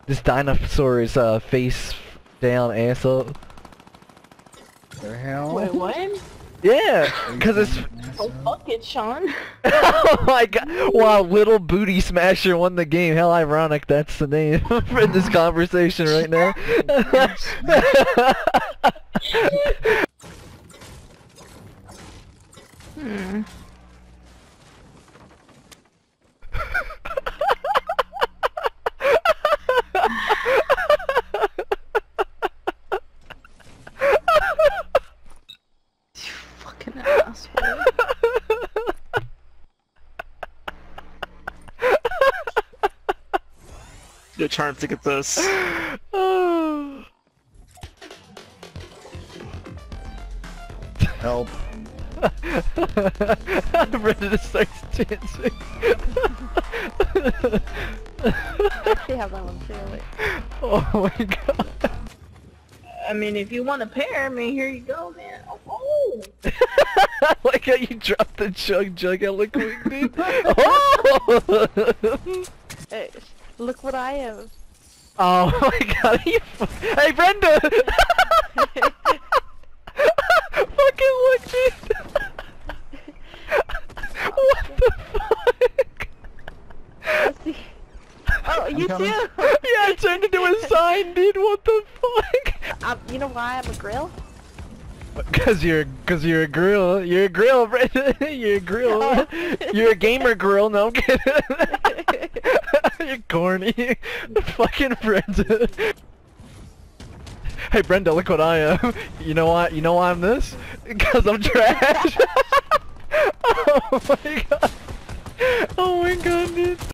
This dinosaur's face down, ass up. The hell? Wait, what? Yeah, cause it's. Oh, fuck it, Sean. Oh my god! Wow, Little Booty Smasher won the game. How ironic that's the name for this conversation right now. Hmm. You fucking asshole. You're trying to get this. Help. Brenda starts dancing. I actually have that one too. Wait. Oh my god. I mean, if you want a pair, I mean, here you go, man. Oh! Like how you dropped the jug out like quick, dude. Oh! Hey, look what I have. Oh my god, you hey Brenda! Fucking look, dude! What the fuck? Let's see. Oh, you coming. too! Yeah, it turned into a sign, dude, what the fuck? You know why I'm a grill? Cause you're a grill. You're a grill, Brenda. You're a grill. Oh. You're a gamer grill, no I'm kidding. You're corny. Fucking Brenda. Hey Brenda, look what I am. You know why I'm this? Cause I'm trash. Oh my god. Oh my god, dude.